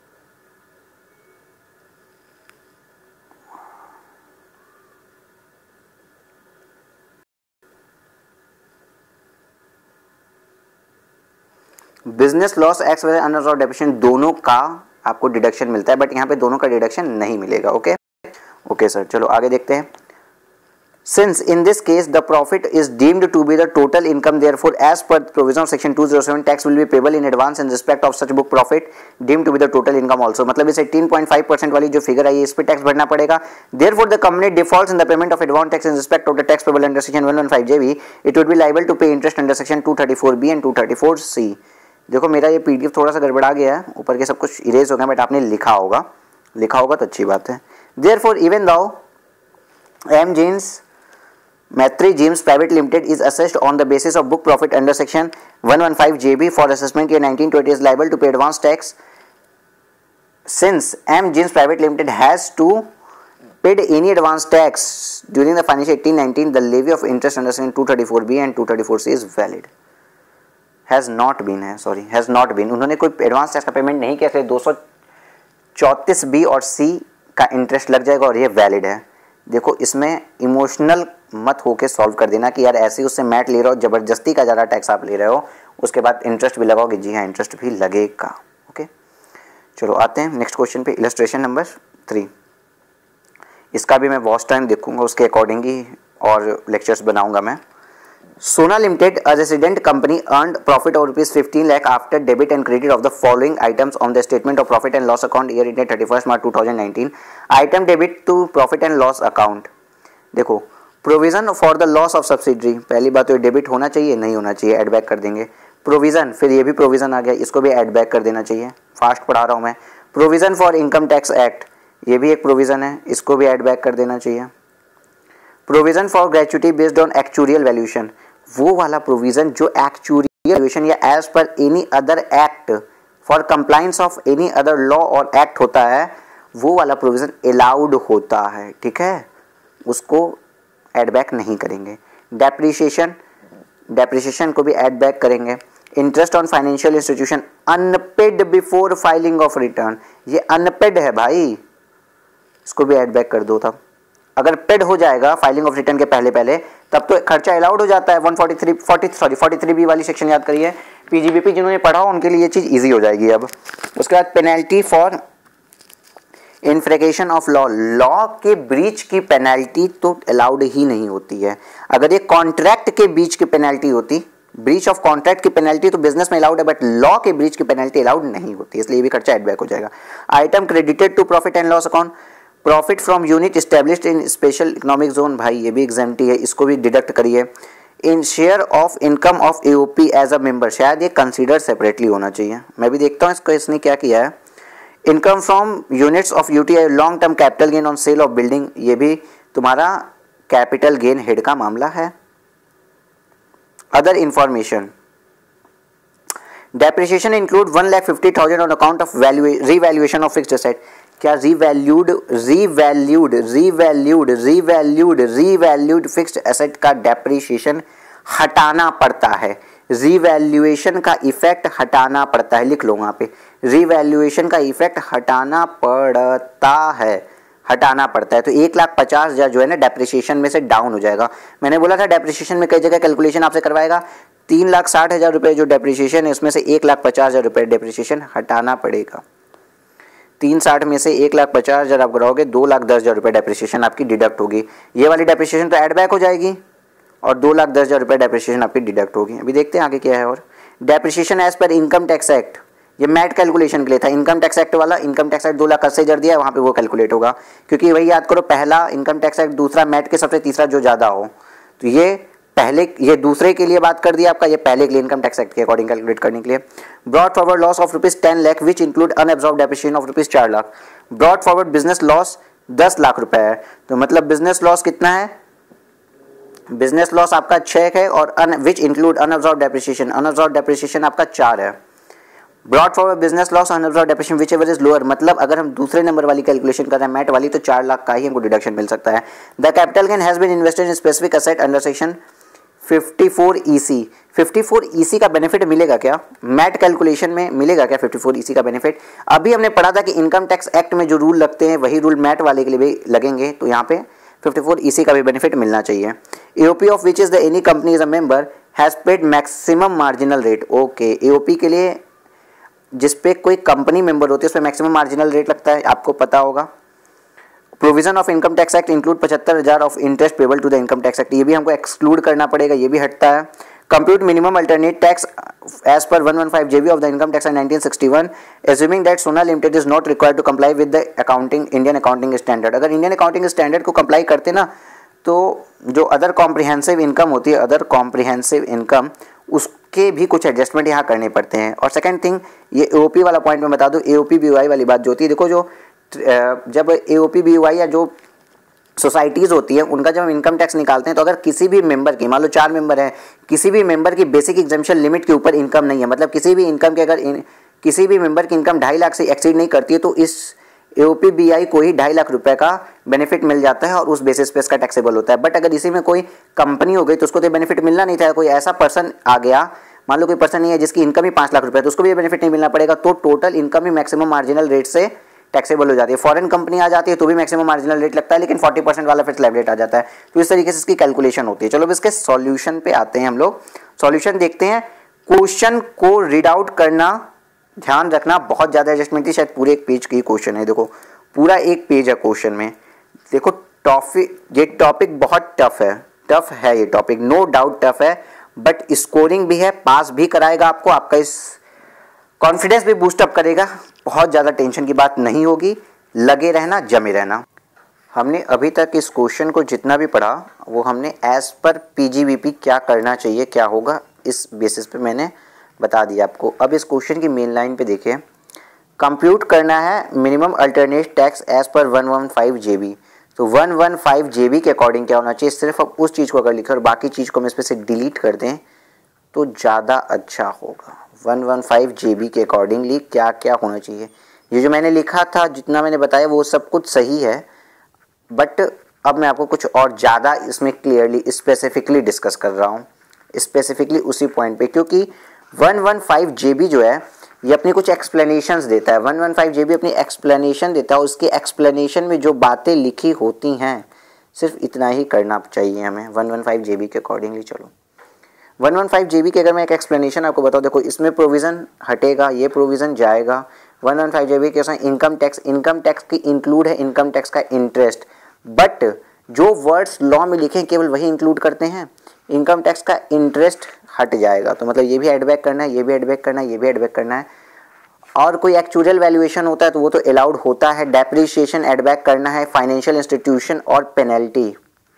business loss as well unabsorbed depreciation दोनों का आपको डिडक्शन मिलता है, बट यहाँ पे दोनों का डिडक्शन नहीं मिलेगा। ओके ओके सर, चलो आगे देखते हैं। Since in this case the profit is deemed to be the total income, therefore as per provision of section two zero seven tax will be payable in advance in respect of such book profit deemed to be the total income also. मतलब इस eighteen point five percent वाली जो figure आई है इस पे tax भरना पड़ेगा। Therefore the company defaults in the payment of advance tax in respect of the tax payable under section one one five J B, it would be liable to pay interest under section two thirty four B and two thirty four C. देखो मेरा ये PDF थोड़ा सा गड़बड़ा गया है, ऊपर के सब कुछ इरेज हो गया, बट आपने लिखा होगा, लिखा होगा तो अच्छी बात है। Therefore even though M Jeans Maitri Gems private limited is assessed on the basis of book profit under section one one five J B for assessment year nineteen twenty is liable to pay advance tax since M Jeans private limited has to paid any advance tax during the financial eighteen nineteen, the levy of interest under section two thirty four B and two thirty four C is valid. Has not been है sorry has not been उन्होंने कोई advance tax का payment नहीं किया, इसलिए दो सौ चौंतीस बी और सी का इंटरेस्ट लग जाएगा और ये वैलिड है। देखो इसमें इमोशनल मत होके सॉल्व कर देना कि यार ऐसे ही उससे मैट ले रहे हो, ज़बरदस्ती का ज़्यादा टैक्स आप ले रहे हो, उसके बाद इंटरेस्ट भी लगाओगे, जी हाँ इंटरेस्ट भी लगेगा। ओके चलो आते हैं नेक्स्ट क्वेश्चन पे, इलस्ट्रेशन नंबर थ्री। इसका भी मैं वॉच टाइम देखूंगा, उसके अकॉर्डिंग ही और लेक्चर्स बनाऊंगा मैं। Sona Limited, a resident company, earned profit of rupees fifteen lakh after debit and credit of the following items on the statement of profit and loss account year ended thirty-first March two thousand nineteen. Item debit to profit and loss account. देखो, provision for the loss of subsidiary, पहली बात तो debit होना चाहिए, नहीं होना चाहिए, add back कर देंगे. प्रोविजन, फिर ये भी प्रोविजन आ गया, इसको भी एड बैक कर देना चाहिए. फास्ट पढ़ा रहा हूँ मैं. Provision for income tax act, ये भी एक प्रोविजन है, इसको भी एड बैक कर देना चाहिए. Provision for gratuity based on actuarial valuation, वो वाला प्रोविजन जो एक्चुरियल वैल्यूएशन या as per any other act for compliance of any other law और एक्ट होता है, वो वाला प्रोविजन अलाउड होता है. ठीक है, उसको एड बैक नहीं करेंगे. डेप्रिसिएशन, डेप्रिसिएशन को भी एड बैक करेंगे. Interest on financial institution unpaid before filing of return, ये अनपेड है भाई, इसको भी एड बैक कर दो. तब अगर पेड हो जाएगा फाइलिंग ऑफ रिटर्न के पहले पहले, तब तो खर्चा अलाउड हो जाता है. One forty three forty sorry forty three B वाली सेक्शन याद करिए. पीजीबीपी जिन्होंने पढ़ा हो उनके लिए ये चीज़ इजी हो जाएगी. अब उसके बाद penalty for infraction of law, law के ब्रीच की पेनल्टी तो अलाउड ही नहीं होती है. अगर ये कॉन्ट्रैक्ट के बीच की पेनल्टी होती, ब्रीच ऑफ कॉन्ट्रैक्ट की पेनल्टी तो बिजनेस में अलाउड है, बट लॉ के ब्रीच की पेनल्टी अलाउड नहीं होती, इसलिए ये भी खर्चा एड बैक हो जाएगा. Item credited to profit and loss account, profit from unit established in special economic zone, भाई ये भी एग्जाम्प्टी है, इसको भी डिडक्ट करिए. In share of income of AOP as a member, शायद ये कंसीडर सेपरेटली होना चाहिए. मैं भी देखता हूँ इसको, इसने क्या किया है. Income from units of UTI long term capital gain on sale of building, ये भी तुम्हारा कैपिटल गेन हेड का मामला है. Other information, depreciation include one lakh fifty thousand on account of revaluation of fixed asset. क्या revalued revalued revalued revalued revalued fixed asset का depreciation हटाना पड़ता है. रीवैल्यूएशन का इफेक्ट हटाना पड़ता है, लिख लो वहाँ पे, रीवैल्यूएशन का इफेक्ट हटाना पड़ता है, हटाना पड़ता है. तो एक लाख पचास हज़ार जो है ना डेप्रिसिएशन में से डाउन हो जाएगा. मैंने बोला था डेप्रिसिएशन में कई जगह कैलकुलेशन आपसे करवाएगा. तीन लाख साठ हज़ार रुपये जो डेप्रिसिएशन है, इसमें से एक लाख पचास हज़ार रुपये डेप्रिसिएशन हटाना पड़ेगा. तीन साठ में से एक लाख पचास हज़ार आप कराओगे, दो लाख दस हज़ार रुपये डेप्रिसिएशन आपकी डिडक्ट होगी. ये वाली डेप्रिसिएशन तो एड बैक हो जाएगी और दो लाख दस हज़ार रुपये डेप्रिसिएशन आपकी डिडक्ट होगी. अभी देखते हैं आगे क्या है. और depreciation as per income tax act, ये मैट कैलकुलेशन के लिए था. इनकम टैक्स एक्ट वाला, इनकम टैक्स एक्ट दो लाख अस्सी हज़ार दिया है, वहाँ पे वो कैलकुलेट होगा, क्योंकि वही याद करो, पहला इनकम टैक्स एक्ट, दूसरा मैट के सबसे, तीसरा जो ज़्यादा हो. तो ये पहले, ये दूसरे के लिए बात कर दिया आपका, ये पहले के लिए इनकम टैक्स एक्ट के अकॉर्डिंग कैलकुलेट करने के लिए. Brought forward loss of rupees ten lakh which include unabsorbed depreciation of rupees चार lakh. Brought forward business loss दस लाख रुपए है, तो मतलब बिजनेस लॉस कितना है, बिजनेस लॉस आपका छः है, और and which include unabsorbed depreciation, unabsorbed depreciation आपका चार है. Brought forward business loss unabsorbed depreciation whichever is lower, मतलब अगर हम दूसरे नंबर वाली कैलकुलेशन कर रहे हैं मैट वाली, तो चार लाख का ही हमको डिडक्शन मिल सकता है. The capital gain has been invested in specific asset under section fifty four E C. Fifty four E C का बेनिफिट मिलेगा क्या, मैट कैलकुलेशन में मिलेगा क्या फिफ्टी फोर ई सी का बेनिफिट? अभी हमने पढ़ा था कि इनकम टैक्स एक्ट में जो रूल लगते हैं वही रूल मैट वाले के लिए भी लगेंगे, तो यहाँ पे फिफ्टी फोर ई सी का भी बेनिफिट मिलना चाहिए. AOP of which is the any company is a member has paid maximum marginal rate. Okay, AOP के लिए जिसपे कोई कंपनी मेंबर होती है उस पर मैक्सिमम मार्जिनल रेट लगता है, आपको पता होगा. Provision of income tax act include पचहत्तर हज़ार of interest payable to the income tax act, ये भी हमको एक्सक्लूड करना पड़ेगा, ये भी हटता है. Compute minimum alternate tax as per one one five JB of the income tax act nineteen sixty one, assuming that Sona limited is not required to comply with the accounting Indian accounting standard. अगर Indian accounting standard को comply करते ना, तो जो other comprehensive income होती है, other comprehensive income, उसके भी कुछ एडजस्टमेंट यहाँ करने पड़ते हैं. और सेकंड थिंग, ये एओपी वाला पॉइंट मैं बता दूँ, एओपी बीओआई वाली बात जो होती है, देखो जो जब एओपी बीओआई या जो सोसाइटीज़ होती है उनका जब हम इनकम टैक्स निकालते हैं, तो अगर किसी भी मेंबर की, मान लो चार मेंबर हैं, किसी भी मेंबर की बेसिक एग्जेम्पशन लिमिट के ऊपर इनकम नहीं है, मतलब किसी भी इनकम के अगर इन, किसी भी मेंबर की इनकम ढाई लाख से एक्सीड नहीं करती है, तो इस एओपी बीआई को ही ढाई लाख रुपए का बेनिफिट मिल जाता है और उस बेसिस पे इसका टैक्सेबल होता है. बट अगर इसी में कोई कंपनी हो गई तो उसको तो बेनिफिट मिलना नहीं था. कोई ऐसा पर्सन आ गया, मान लो कोई पर्सन नहीं है जिसकी इनकम ही पाँच लाख रुपए है, तो उसको भी बेनिफिट नहीं मिलना पड़ेगा. तो टोटल इनकम ही मैक्सिमम मार्जिनल रेट से टैक्सेबल हो जाती है. फॉरेन कंपनी आ जाती है तो भी मैक्सिमम मार्जिनल रेट लगता है, लेकिन फोर्टी परसेंट वाला फिर स्लैब रेट आ जाता है. तो इस तरीके से इसकी कैलकुलेशन होती है. चलो अब इसके सॉल्यूशन पे आते हैं हम लोग. सॉल्यूशन देखते हैं. क्वेश्चन को रीड आउट करना, ध्यान रखना, बहुत ज़्यादा एडजस्टमेंट थी, शायद पूरे एक पेज की क्वेश्चन है. देखो पूरा एक पेज है क्वेश्चन में. देखो टॉपिक, ये टॉपिक बहुत टफ है, टफ है ये टॉपिक, नो डाउट टफ है, बट स्कोरिंग भी है, पास भी कराएगा आपको, आपका इस कॉन्फिडेंस भी बूस्टअप करेगा। बहुत ज़्यादा टेंशन की बात नहीं होगी, लगे रहना, जमे रहना। हमने अभी तक इस क्वेश्चन को जितना भी पढ़ा वो हमने एज पर पीजीबीपी क्या करना चाहिए, क्या होगा, इस बेसिस पे मैंने बता दिया आपको। अब इस क्वेश्चन की मेन लाइन पे देखिए, कंप्यूट करना है minimum alternate tax as per one one five JB. तो वन वन फाइव जेबी के अकॉर्डिंग क्या होना चाहिए, सिर्फ अब उस चीज़ को अगर लिखें और बाकी चीज़ को हम इस पर से डिलीट कर दें तो ज़्यादा अच्छा होगा। वन वन फाइव जेबी के अकॉर्डिंगली क्या क्या होना चाहिए, ये जो मैंने लिखा था, जितना मैंने बताया वो सब कुछ सही है, बट अब मैं आपको कुछ और ज़्यादा इसमें क्लियरली स्पेसिफिकली डिस्कस कर रहा हूँ, स्पेसिफिकली उसी पॉइंट पे, क्योंकि वन वन फाइव जेबी जो है ये अपनी कुछ एक्सप्लेनेशंस देता है। वन वन फाइव जेबी अपनी एक्सप्लेनेशन देता है, उसकी एक्सप्लेनेशन में जो बातें लिखी होती हैं सिर्फ इतना ही करना चाहिए हमें वन वन फाइव जेबी के अकॉर्डिंगली। चलो वन वन फाइव जेबी की अगर मैं एक एक्सप्लेनेशन आपको बताऊँ, देखो इसमें प्रोविज़न हटेगा, ये प्रोविज़न जाएगा। वन वन फाइव जेबी के साथ इनकम टैक्स, इनकम टैक्स की इंक्लूड है इनकम टैक्स का इंटरेस्ट, बट जो वर्ड्स लॉ में लिखे केवल वही इंक्लूड करते हैं, इनकम टैक्स का इंटरेस्ट हट जाएगा। तो मतलब ये भी एड बैक करना है, ये भी एड बैक करना है, ये भी एड बैक करना है। और कोई एक्चुअल वैल्यूएशन होता है तो वो तो अलाउड होता है, डेप्रिसिएशन एड बैक करना है, फाइनेंशियल इंस्टीट्यूशन और पेनल्टी,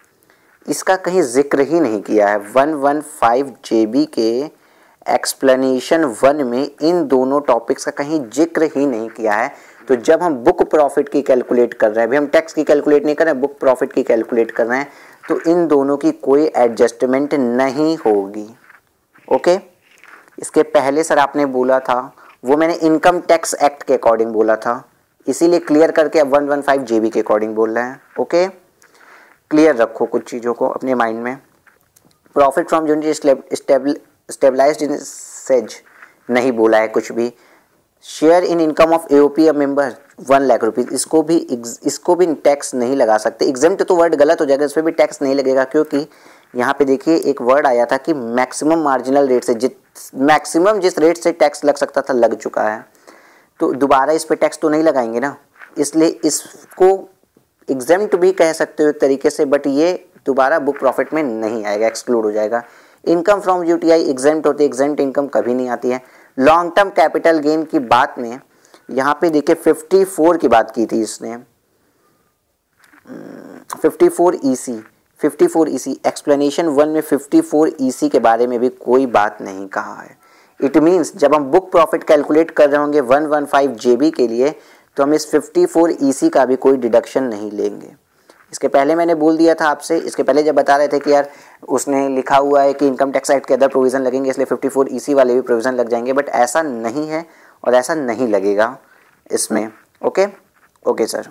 इसका कहीं जिक्र ही नहीं किया है। वन वन फाइव जेबी के एक्सप्लेनेशन वन में इन दोनों टॉपिक्स का कहीं जिक्र ही नहीं किया है। तो जब हम बुक प्रॉफिट की कैलकुलेट कर रहे हैं, अभी हम टैक्स की कैलकुलेट नहीं कर रहे हैं, बुक प्रॉफिट की कैलकुलेट कर रहे हैं, तो इन दोनों की कोई एडजस्टमेंट नहीं होगी। ओके, इसके पहले सर आपने बोला था, वो मैंने इनकम टैक्स एक्ट के अकॉर्डिंग बोला था, इसीलिए क्लियर करके अब वन वन फाइव जेबी के अकॉर्डिंग बोल रहे हैं। ओके, क्लियर रखो कुछ चीज़ों को अपने माइंड में। Profit from unit stabilised in SEZ नहीं बोला है कुछ भी। Share in income of AOP a member one lakh rupees, इसको भी इसको भी टैक्स नहीं लगा सकते। एग्जेम्प्ट तो वर्ड गलत हो जाएगा, इस पर भी टैक्स नहीं लगेगा, क्योंकि यहाँ पे देखिए एक वर्ड आया था कि मैक्सिमम मार्जिनल रेट से, जित मैक्सिमम जिस रेट से टैक्स लग सकता था लग चुका है, तो दोबारा इस पर टैक्स तो नहीं लगाएंगे ना, इसलिए इसको एग्जेम्प्ट भी कह सकते हो एक तरीके से, बट ये दोबारा बुक प्रॉफिट में नहीं आएगा, एक्सक्लूड हो जाएगा। इनकम फ्रॉम यूटीआई एग्जेम्प्ट होती है, एग्जेम्प्ट इनकम कभी नहीं आती है। लॉन्ग टर्म कैपिटल गेन की बात में यहाँ पे देखिए फिफ्टी फोर की बात की थी इसने, fifty four EC, fifty four EC explanation one में फिफ्टी फोर ईसी के बारे में भी कोई बात नहीं कहा है। इट मीन्स जब हम बुक प्रॉफिट कैलकुलेट कर रहे होंगे वन वन फाइव जेबी के लिए, तो हम इस फिफ्टी फोर ईसी का भी कोई डिडक्शन नहीं लेंगे। इसके पहले मैंने बोल दिया था आपसे, इसके पहले जब बता रहे थे कि यार उसने लिखा हुआ है कि इनकम टैक्स एक्ट के अदर प्रोविज़न लगेंगे, इसलिए फिफ्टी फोर ईसी वाले भी प्रोविज़न लग जाएंगे, बट ऐसा नहीं है और ऐसा नहीं लगेगा इसमें। ओके ओके सर,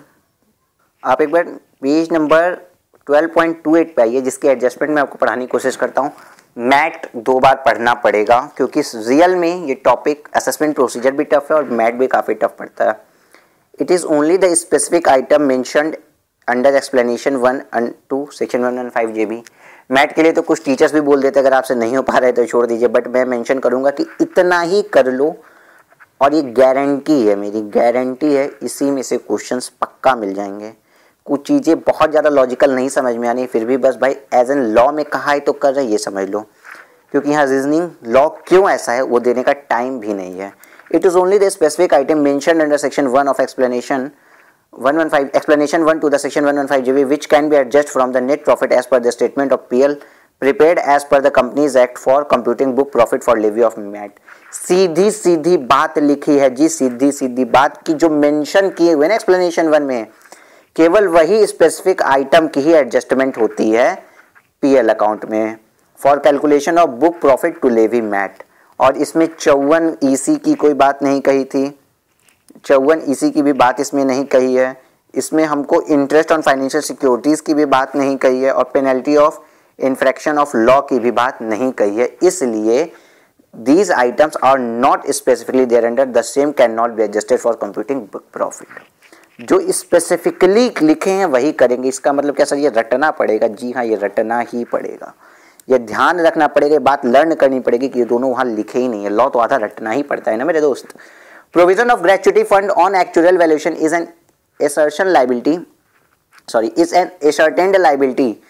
आप एक बार page number twelve point two eight पे आइए, जिसकी एडजस्टमेंट मैं आपको पढ़ाने की कोशिश करता हूँ। मैट दो बार पढ़ना पड़ेगा, क्योंकि रियल में ये टॉपिक असेसमेंट प्रोसीजर भी टफ है और मैट भी काफ़ी टफ पड़ता है। It is only the specific item mentioned under explanation one and two section one one five JB. MAT के लिए तो कुछ टीचर्स भी बोल देते अगर आपसे नहीं हो पा रहे तो छोड़ दीजिए, बट मैं मेंशन करूंगा कि इतना ही कर लो, और ये गारंटी है, मेरी गारंटी है, इसी में से क्वेश्चंस पक्का मिल जाएंगे। कुछ चीज़ें बहुत ज़्यादा लॉजिकल नहीं समझ में आनी, फिर भी बस भाई एज एन लॉ में कहा है तो कर रहे ये समझ लो, क्योंकि यहाँ रीजनिंग लॉ क्यों ऐसा है वो देने का टाइम भी नहीं है। It is only the specific item mentioned under section one of explanation one one five explanation one to the section one one five G B which can be adjusted from the net profit as per the statement of P L prepared as per the Companies Act for computing book profit for levy of M A T। सीधी सीधी बात लिखी है जी, सीधी सीधी बात की जो mention किए हुए ना एक्सप्लेनेशन वन में, केवल वही स्पेसिफिक आइटम की ही एडजस्टमेंट होती है पीएल अकाउंट में for calculation of book profit to levy MAT. और इसमें चौवन ईसी की कोई बात नहीं कही थी, चौवन ईसी की भी बात इसमें नहीं कही है। इसमें हमको इंटरेस्ट ऑन फाइनेंशियल सिक्योरिटीज़ की भी बात नहीं कही है, और penalty of infraction of law की भी बात नहीं कही है। इसलिए these items are not specifically there under the same can not be adjusted for computing book profit. जो स्पेसिफिकली लिखे हैं वही करेंगे। इसका मतलब क्या सर, ये रटना पड़ेगा? जी हाँ, ये रटना ही पड़ेगा, ये ध्यान रखना पड़ेगा, बात लर्न करनी पड़ेगी कि ये दोनों वहाँ लिखे ही नहीं है। लॉ तो आधा रटना ही पड़ता है ना मेरे दोस्त। Provision of gratuity fund on actuarial valuation is an assertion liability, sorry, is an ascertained liability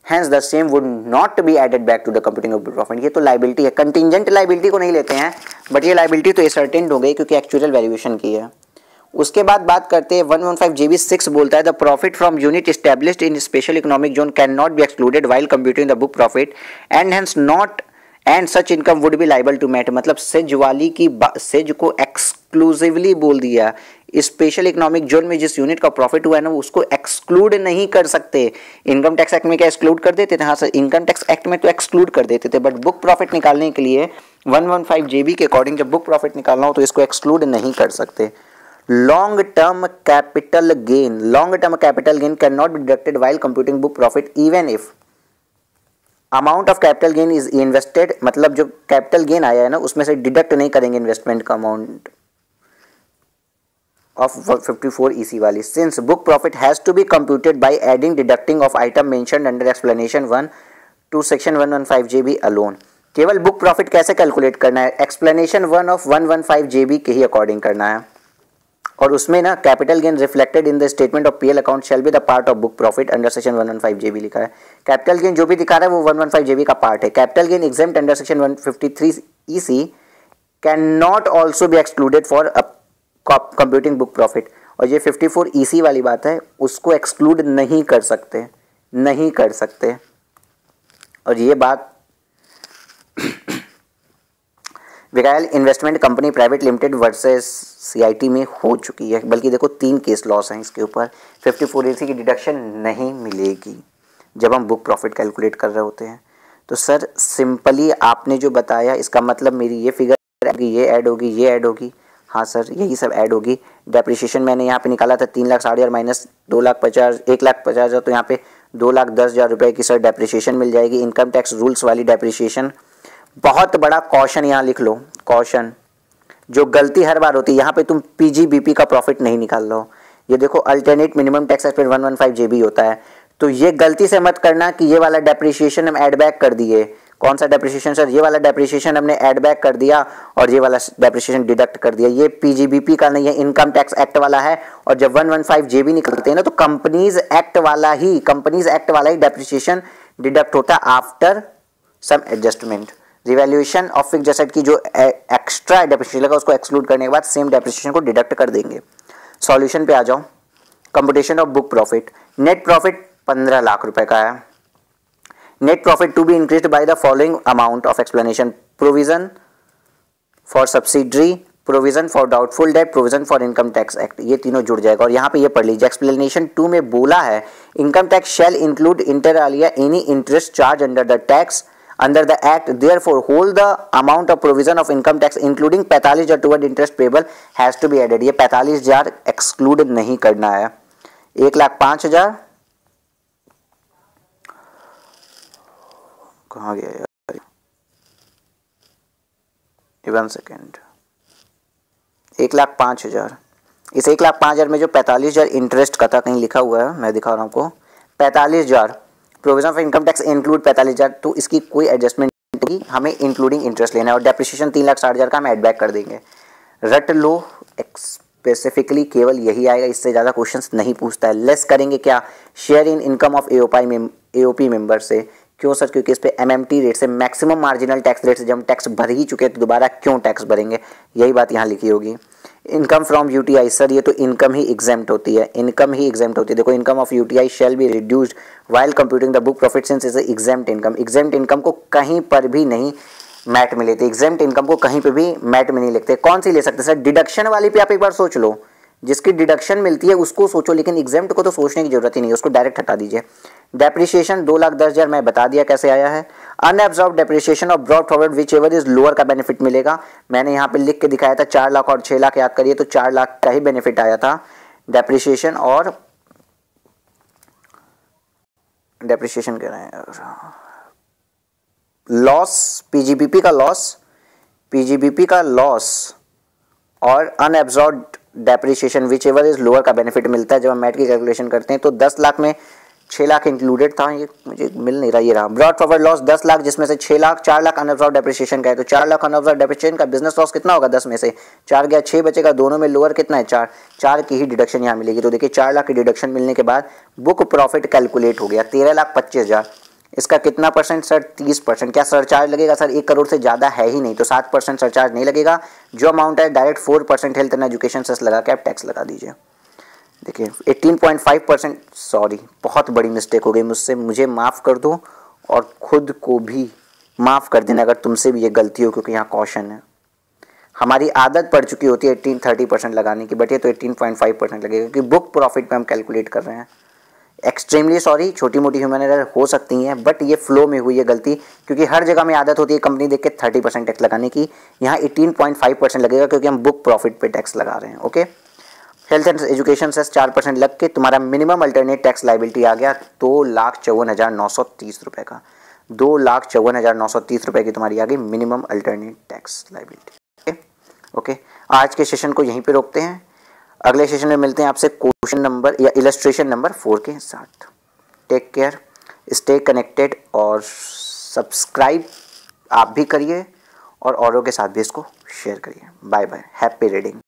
hence the same would not be added back to the computing of book profit. ये तो लाइबिलिटी है, contingent liability को नहीं लेते हैं, but ये liability तो एसर्टेन्ड हो गई क्योंकि एक्चुअल वैल्यूएशन की है। उसके बाद बात करते हैं one one five J B six बोलता है the profit from unit established in special economic zone can not be excluded while computing the book profit and hence not and such income would be liable to MAT. मतलब SEZ वाली की says को exclusively बोल दिया, special economic zone में जिस unit का profit हुआ है ना उसको एक्सक्लूड नहीं कर सकते। इनकम टैक्स एक्ट में क्या एक्सक्लूड कर देते थे? हाँ सर, इनकम टैक्स एक्ट में तो एक्सक्लूड कर देते थे, बट बुक प्रॉफिट निकालने के लिए one one five J B के अकॉर्डिंग जब बुक प्रॉफिट निकालना हो तो इसको एक्सक्लूड नहीं कर सकते। Long term capital gain, long term capital gain can not be deducted while computing book profit even if amount of capital gain is invested. मतलब जो कैपिटल गेन आया है ना उसमें से डिडक्ट नहीं करेंगे इन्वेस्टमेंट का amount of fifty four E C वाली। Since book profit has to be computed by adding deducting of item mentioned under explanation one to section one one five J B alone. केवल book profit कैसे calculate करना है? Explanation one of one one five J B के ही according करना है, और उसमें ना capital gain reflected in the statement of P L account shall be the part of book profit under section one one five J B लिखा है। Capital gain जो भी दिखा रहा है वो one one five J B का part है। Capital gain exempt under section one fifty three E C can not also be excluded for computing book profit. और ये फिफ्टी फोर ई सी वाली बात है, उसको एक्सक्लूड नहीं कर सकते, नहीं कर सकते। और ये बात विकायल investment company private limited versus CIT में हो चुकी है, बल्कि देखो तीन केस लॉस हैं इसके ऊपर। फिफ्टी फोर ई सी की डिडक्शन नहीं मिलेगी जब हम बुक प्रॉफिट कैलकुलेट कर रहे होते हैं। तो सर सिंपली आपने जो बताया इसका मतलब मेरी ये फिगर ये ऐड होगी, ये ऐड होगी। हाँ सर, यही सब ऐड होगी। डेप्रिसिएशन मैंने यहाँ पे निकाला था तीन लाख साठ हज़ार माइनस दो लाख पचास एक लाख पचास हज़ार, तो यहाँ पे दो लाख दस हज़ार रुपये की सर डेप्रिसिएशन मिल जाएगी। इनकम टैक्स रूल्स वाली डेप्रिसिएशन। बहुत बड़ा कॉशन यहाँ लिख लो, कॉशन। जो गलती हर बार होती है, यहाँ पे तुम पीजीबीपी का प्रॉफिट नहीं निकाल लो। ये देखो alternate minimum tax act one one five J B होता है, तो ये गलती से मत करना कि ये वाला डेप्रिसिएशन हम ऐड बैक कर दिए। कौन सा डेप्रिसिएशन सर? ये वाला डेप्रिसिएशन हमने ऐड बैक कर दिया और ये वाला डेप्रिसिएशन डिडक्ट कर दिया। ये पीजीबीपी का नहीं है, इनकम टैक्स एक्ट वाला है। और जब one one five J B निकलते हैं ना तो कंपनीज एक्ट वाला ही कंपनीज एक्ट वाला ही डेप्रिसिएशन डिडक्ट होता है after some adjustment. Revaluation of fixed asset की जो एक्स्ट्रा डेप्रिसिएशन लगा उसको एक्सक्लूड करने के बाद सेम डेप्रिसिएशन को डिडक्ट कर देंगे। सॉल्यूशन पे आ जाओ। Computation of book profit. Net profit पंद्रह लाख रुपए का है। Net profit to be increased by the following amount of explanation: provision for subsidiary, provision for doubtful debt, provision for income tax act. ये तीनों जुड़ जाएगा। और यहाँ पे ये पढ़ लीजिए, एक्सप्लेनेशन टू में बोला है income tax shall include inter alia any interest charge under the tax under the act, therefore whole the amount of provision of income tax including पैंतालीस हजार toward interest payable has to be added। ये पैंतालीस हजार exclude नहीं करना है। एक लाख पांच हजार कहाँ गया यार? One second. एक लाख पांच हजार इस एक लाख पांच हजार में जो पैंतालीस हजार इंटरेस्ट का था, कहीं लिखा हुआ है, मैं दिखा रहा हूँ आपको, पैंतालीस हजार provision for income tax include पैंतालीस हजार, तो इसकी कोई एडजस्टमेंट नहीं, हमें इंक्लूडिंग इंटरेस्ट लेना है। और डेप्रिसिएशन तीन लाख साठ हजार का हम एड बैक कर देंगे। रट लो, स्पेसिफिकली केवल यही आएगा, इससे ज़्यादा क्वेश्चंस नहीं पूछता है। लेस करेंगे क्या? Share in income of AOP में एओपी मेंबर से। क्यों सर? क्योंकि इस पे एमएमटी रेट से, मैक्सिमम मार्जिनल टैक्स रेट से जब हम टैक्स भर ही चुके हैं तो दोबारा क्यों टैक्स भरेंगे? यही बात यहाँ लिखी होगी। इनकम फ्रॉम यूटीआई, सर ये तो इनकम ही एग्जेम्प्ट होती है, इनकम ही एग्जेम्प्ट होती है। देखो, income of UTI shall be reduced while computing the book profit since is exempt income. Exempt income को कहीं पर भी नहीं मैट में लेते, एग्जेम्प्ट इनकम को कहीं पर भी मैट में नहीं लिखते। कौन सी ले सकते सर? डिडक्शन वाली पे आप एक बार सोच लो, जिसकी डिडक्शन मिलती है उसको सोचो, लेकिन एग्जेम्प्ट को तो सोचने की जरूरत ही नहीं है, उसको डायरेक्ट हटा दीजिए। डेप्रिसिएशन दो लाख दस हजार मैं बता दिया कैसे आया है। Unabsorbed depreciation of brought forward whichever is lower का बेनिफिट मिलेगा। मैंने यहाँ पे लिख के दिखाया था चार लाख और छह लाख, याद करिए, तो चार लाख का ही बेनिफिट आया था। डेप्रिसिएशन और डेप्रिसिएशन कह रहे हैं लॉस, पीजीबीपी का लॉस, पीजीबीपी का लॉस और unabsorbed depreciation whichever is lower का बेनिफिट मिलता है जब हम मैट की कैलकुलेशन करते हैं। तो दस लाख में छह लाख इंक्लूडेड था, ये मुझे मिल नहीं रहा, ये रहा। ब्रॉड फॉरवर्ड लॉस दस लाख, जिसमें से छह लाख चार लाख अनअब्जॉर्ब डेप्रिसिएशन का है, तो चार लाख अनअब्जॉर्ब डेप्रिसिएशन का बिजनेस लॉस कितना होगा? दस में से चार गया, छह बचेगा, दोनों में लोअर कितना है? चार। चार की ही डिडक्शन यहाँ मिलेगी। तो देखिए चार लाख की डिडक्शन मिलने के बाद बुक प्रॉफिट कैलकुलेट हो गया तेरह लाख पच्चीस हजार। इसका कितना परसेंट सर? तीस परसेंट। क्या सरचार्ज लगेगा सर? एक करोड़ से ज़्यादा है ही नहीं, तो सात परसेंट सरचार्ज नहीं लगेगा। जो अमाउंट है direct four percent health and education cess लगा के आप टैक्स लगा दीजिए। देखिए अठारह पॉइंट फाइव परसेंट, सॉरी बहुत बड़ी मिस्टेक हो गई मुझसे, मुझे माफ़ कर दो और खुद को भी माफ़ कर देना अगर तुमसे भी ये गलती हो, क्योंकि यहाँ कॉशन है। हमारी आदत पड़ चुकी होती है एटीन थर्टी परसेंट लगाने की, बट ये तो एटीन पॉइंट फाइव परसेंट लगेगा क्योंकि बुक प्रॉफिट पे हम कैलकुलेट कर रहे हैं। एक्सट्रीमली सॉरी, छोटी मोटी ह्यूमन एरर हो सकती हैं, बट ये फ्लो में हुई है गलती, क्योंकि हर जगह में आदत होती है कंपनी देख के थर्टी परसेंट टैक्स लगाने की। यहाँ एटीन पॉइंट फाइव परसेंट लगेगा क्योंकि हम बुक प्रॉफिट पे टैक्स लगा रहे हैं। ओके, हेल्थ एंड एजुकेशन से चार परसेंट लग के तुम्हारा मिनिमम अल्टरनेट टैक्स लाइबिलिटी आ गया दो लाख चौवन हज़ार नौ सौ तीस रुपये का। दो लाख चौवन हज़ार नौ सौ तीस रुपये की तुम्हारी आ गई minimum alternate tax liability. Okay okay, आज के सेशन को यहीं पे रोकते हैं। अगले सेशन में मिलते हैं आपसे क्वेश्चन नंबर या इलस्ट्रेशन नंबर फोर के साथ। टेक केयर, स्टे कनेक्टेड और सब्सक्राइब आप भी करिए और औरों के साथ भी इसको शेयर करिए। Bye bye, happy reading.